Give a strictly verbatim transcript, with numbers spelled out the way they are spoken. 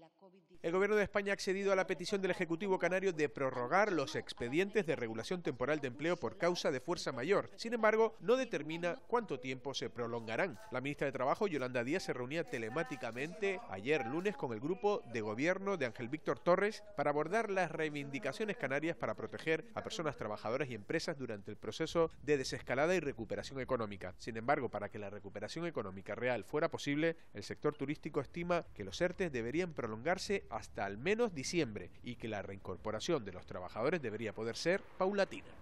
El Gobierno de España ha accedido a la petición del Ejecutivo canario de prorrogar los expedientes de regulación temporal de empleo por causa de fuerza mayor. Sin embargo, no determina cuánto tiempo se prolongarán. La ministra de Trabajo, Yolanda Díaz, se reunía telemáticamente ayer lunes con el grupo de gobierno de Ángel Víctor Torres para abordar las reivindicaciones canarias para proteger a personas trabajadoras y empresas durante el proceso de desescalada y recuperación económica. Sin embargo, para que la recuperación económica real fuera posible, el sector turístico estima que los ERTE deberían prolongarse hasta al menos diciembre y que la reincorporación de los trabajadores debería poder ser paulatina.